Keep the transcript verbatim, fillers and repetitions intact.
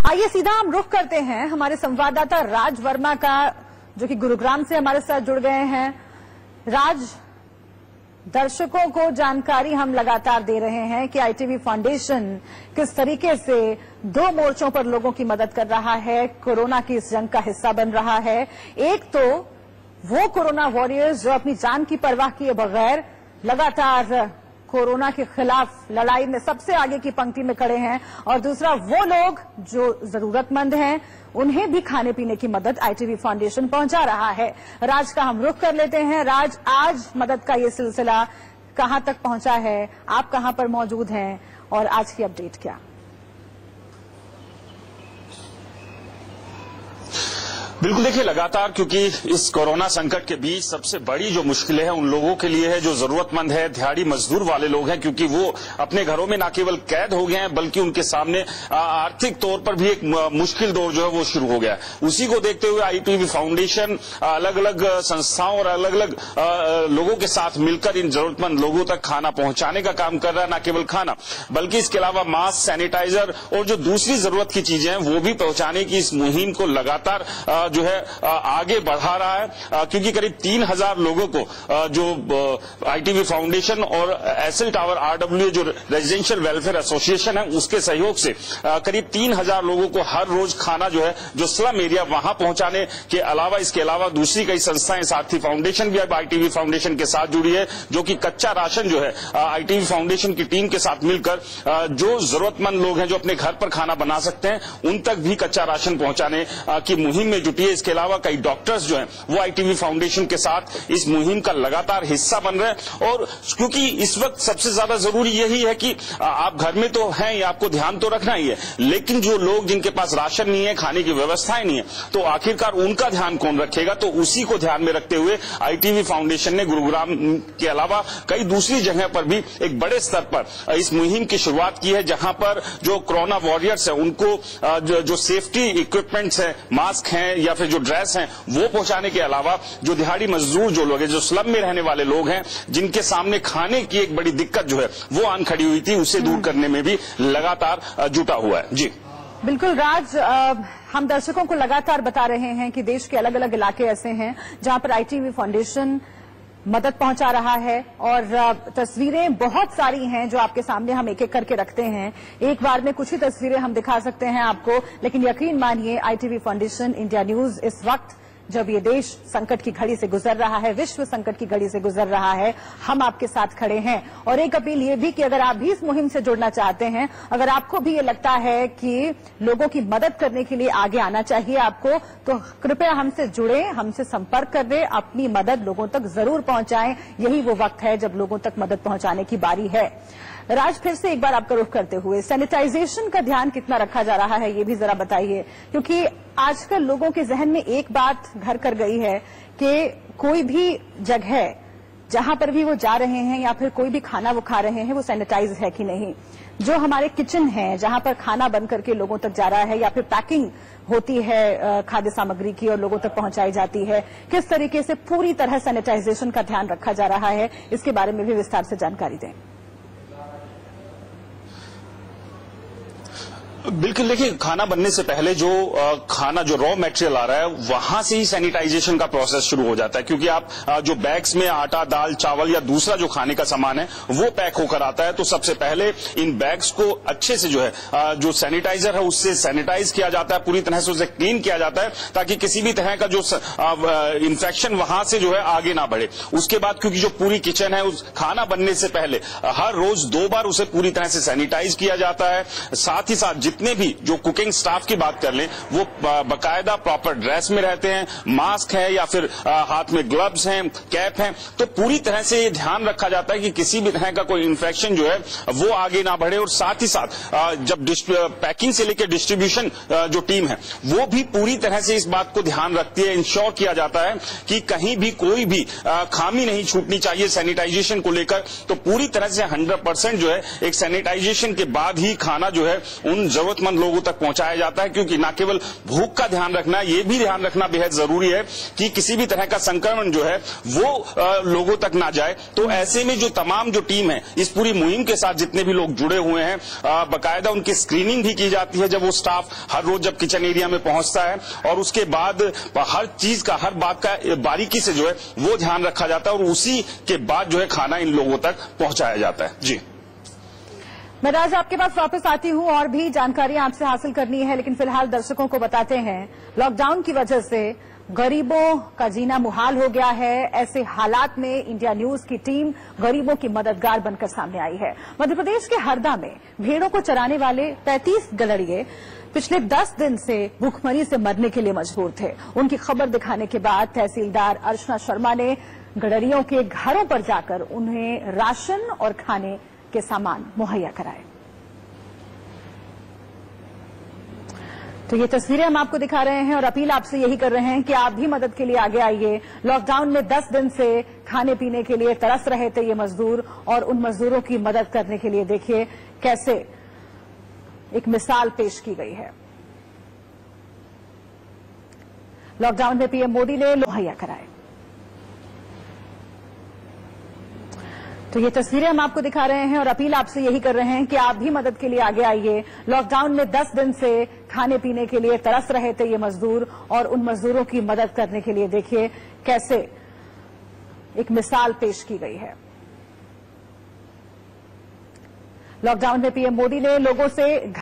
आइए सीधा हम रुख करते हैं हमारे संवाददाता राज वर्मा का, जो कि गुरुग्राम से हमारे साथ जुड़ गए हैं। राज, दर्शकों को जानकारी हम लगातार दे रहे हैं कि आईटीवी फाउंडेशन किस तरीके से दो मोर्चों पर लोगों की मदद कर रहा है, कोरोना की इस जंग का हिस्सा बन रहा है। एक तो वो कोरोना वॉरियर्स जो अपनी जान की परवाह किए बगैर लगातार कोरोना के खिलाफ लड़ाई में सबसे आगे की पंक्ति में खड़े हैं, और दूसरा वो लोग जो जरूरतमंद हैं, उन्हें भी खाने पीने की मदद आईटीवी फाउंडेशन पहुंचा रहा है। राज का हम रुख कर लेते हैं। राज, आज मदद का ये सिलसिला कहां तक पहुंचा है, आप कहां पर मौजूद हैं और आज की अपडेट क्या? बिल्कुल, देखिए, लगातार क्योंकि इस कोरोना संकट के बीच सबसे बड़ी जो मुश्किलें हैं उन लोगों के लिए है जो जरूरतमंद है, दिहाड़ी मजदूर वाले लोग हैं, क्योंकि वो अपने घरों में न केवल कैद हो गए हैं बल्कि उनके सामने आर्थिक तौर पर भी एक मुश्किल दौर जो है वो शुरू हो गया है। उसी को देखते हुए आईटीवी फाउंडेशन अलग अलग संस्थाओं और अलग अलग लोगों के साथ मिलकर इन जरूरतमंद लोगों तक खाना पहुंचाने का काम कर रहा है। न केवल खाना बल्कि इसके अलावा मास्क, सैनिटाइजर और जो दूसरी जरूरत की चीजें हैं वो भी पहुंचाने की इस मुहिम को लगातार जो है आगे बढ़ा रहा है, क्योंकि करीब तीन हजार लोगों को जो आईटीवी फाउंडेशन और एसएल टावर आरडब्ल्यू जो रेजिडेंशियल वेलफेयर एसोसिएशन है उसके सहयोग से करीब तीन हजार लोगों को हर रोज खाना जो है जो स्लम एरिया वहां पहुंचाने के अलावा इसके अलावा दूसरी कई संस्थाएं, साथी फाउंडेशन भी अब आईटीवी फाउंडेशन के साथ जुड़ी है, जो कि कच्चा राशन जो है आईटीवी फाउंडेशन की टीम के साथ मिलकर जो जरूरतमंद लोग हैं जो अपने घर पर खाना बना सकते हैं उन तक भी कच्चा राशन पहुंचाने की मुहिम में जुटी है। इसके अलावा कई डॉक्टर्स जो हैं वो आईटीवी फाउंडेशन के साथ इस मुहिम का लगातार हिस्सा बन रहे हैं, और क्योंकि इस वक्त सबसे ज्यादा जरूरी यही है कि आप घर में तो हैं, ये आपको ध्यान तो रखना ही है, लेकिन जो लोग जिनके पास राशन नहीं है, खाने की व्यवस्थाएं नहीं है, तो आखिरकार उनका ध्यान कौन रखेगा। तो उसी को ध्यान में रखते हुए आईटीवी फाउंडेशन ने गुरुग्राम के अलावा कई दूसरी जगह पर भी एक बड़े स्तर पर इस मुहिम की शुरुआत की है, जहां पर जो कोरोना वॉरियर्स है उनको जो, जो सेफ्टी इक्विपमेंट्स है, मास्क हैं या फिर जो ड्रेस हैं वो पहुंचाने के अलावा जो दिहाड़ी मजदूर जो लोग हैं, जो स्लम में रहने वाले लोग हैं, जिनके सामने खाने की एक बड़ी दिक्कत जो है वो आन खड़ी हुई थी, उसे दूर करने में भी लगातार जुटा हुआ है। जी बिल्कुल राज, आ, हम दर्शकों को लगातार बता रहे हैं कि देश के अलग अलग इलाके ऐसे हैं जहां पर आईटीवी फाउंडेशन मदद पहुंचा रहा है, और तस्वीरें बहुत सारी हैं जो आपके सामने हम एक एक करके रखते हैं। एक बार में कुछ ही तस्वीरें हम दिखा सकते हैं आपको, लेकिन यकीन मानिए आईटीवी फाउंडेशन, इंडिया न्यूज इस वक्त जब ये देश संकट की घड़ी से गुजर रहा है, विश्व संकट की घड़ी से गुजर रहा है, हम आपके साथ खड़े हैं। और एक अपील ये भी कि अगर आप भी इस मुहिम से जुड़ना चाहते हैं, अगर आपको भी ये लगता है कि लोगों की मदद करने के लिए आगे आना चाहिए आपको, तो कृपया हमसे जुड़े, हमसे संपर्क कर दें, अपनी मदद लोगों तक जरूर पहुंचाएं। यही वो वक्त है जब लोगों तक मदद पहुंचाने की बारी है। राज, फिर से एक बार आपका रुख करते हुए सैनिटाइजेशन का ध्यान कितना रखा जा रहा है ये भी जरा बताइए, क्योंकि आजकल लोगों के जहन में एक बात घर कर गई है कि कोई भी जगह जहां पर भी वो जा रहे हैं या फिर कोई भी खाना वो खा रहे हैं वो सैनिटाइज है कि नहीं। जो हमारे किचन हैं जहां पर खाना बन करके लोगों तक जा रहा है या फिर पैकिंग होती है खाद्य सामग्री की और लोगों तक पहुंचाई जाती है, किस तरीके से पूरी तरह सैनिटाइजेशन का ध्यान रखा जा रहा है, इसके बारे में भी विस्तार से जानकारी दें। बिल्कुल, देखिए, खाना बनने से पहले जो आ, खाना जो रॉ मटेरियल आ रहा है वहां से ही सैनिटाइजेशन का प्रोसेस शुरू हो जाता है, क्योंकि आप आ, जो बैग्स में आटा, दाल, चावल या दूसरा जो खाने का सामान है वो पैक होकर आता है, तो सबसे पहले इन बैग्स को अच्छे से जो है आ, जो सैनिटाइजर है उससे सैनिटाइज किया जाता है, पूरी तरह से उसे क्लीन किया जाता है, ताकि किसी भी तरह का जो इन्फेक्शन वहां से जो है आगे ना बढ़े। उसके बाद क्योंकि जो पूरी किचन है उस खाना बनने से पहले हर रोज दो बार उसे पूरी तरह से सैनिटाइज किया जाता है। साथ ही साथ जितने भी जो कुकिंग स्टाफ की बात कर लें वो बकायदा प्रॉपर ड्रेस में रहते हैं, मास्क है या फिर हाथ में ग्लव्स हैं, कैप हैं, तो पूरी तरह से ये ध्यान रखा जाता है कि किसी भी तरह का कोई इन्फेक्शन जो है वो आगे ना बढ़े। और साथ ही साथ जब पैकिंग से लेकर डिस्ट्रीब्यूशन जो टीम है वो भी पूरी तरह से इस बात को ध्यान रखती है, इंश्योर किया जाता है कि कहीं भी कोई भी खामी नहीं छूटनी चाहिए सैनिटाइजेशन को लेकर। तो पूरी तरह से हंड्रेड परसेंट जो है एक सैनिटाइजेशन के बाद ही खाना जो है उन जरूरतमंद लोगों तक पहुंचाया जाता है, क्योंकि न केवल भूख का ध्यान रखना, ये भी ध्यान रखना बेहद जरूरी है कि किसी भी तरह का संक्रमण जो है वो आ, लोगों तक ना जाए। तो ऐसे में जो तमाम जो टीम है इस पूरी मुहिम के साथ जितने भी लोग जुड़े हुए हैं, बाकायदा उनकी स्क्रीनिंग भी की जाती है जब वो स्टाफ हर रोज जब किचन एरिया में पहुंचता है, और उसके बाद हर चीज का, हर बात का बारीकी से जो है वो ध्यान रखा जाता है, और उसी के बाद जो है खाना इन लोगों तक पहुंचाया जाता है। जी, मैं राज आपके पास वापस आती हूं, और भी जानकारी आपसे हासिल करनी है, लेकिन फिलहाल दर्शकों को बताते हैं लॉकडाउन की वजह से गरीबों का जीना मुहाल हो गया है। ऐसे हालात में इंडिया न्यूज की टीम गरीबों की मददगार बनकर सामने आई है। मध्य प्रदेश के हरदा में भेड़ों को चराने वाले पैंतीस गड़रिये पिछले दस दिन से भूखमरी से मरने के लिए मजबूर थे। उनकी खबर दिखाने के बाद तहसीलदार अर्चना शर्मा ने गड़रियों के घरों पर जाकर उन्हें राशन और खाने के सामान मुहैया कराए। तो ये तस्वीरें हम आपको दिखा रहे हैं और अपील आपसे यही कर रहे हैं कि आप भी मदद के लिए आगे आइए। लॉकडाउन में दस दिन से खाने पीने के लिए तरस रहे थे ये मजदूर, और उन मजदूरों की मदद करने के लिए देखिए कैसे एक मिसाल पेश की गई है। लॉकडाउन में पीएम मोदी ने मुहैया कराए। तो ये तस्वीरें हम आपको दिखा रहे हैं और अपील आपसे यही कर रहे हैं कि आप भी मदद के लिए आगे आइए। लॉकडाउन में दस दिन से खाने पीने के लिए तरस रहे थे ये मजदूर, और उन मजदूरों की मदद करने के लिए देखिए कैसे एक मिसाल पेश की गई है। लॉकडाउन में पीएम मोदी ने लोगों से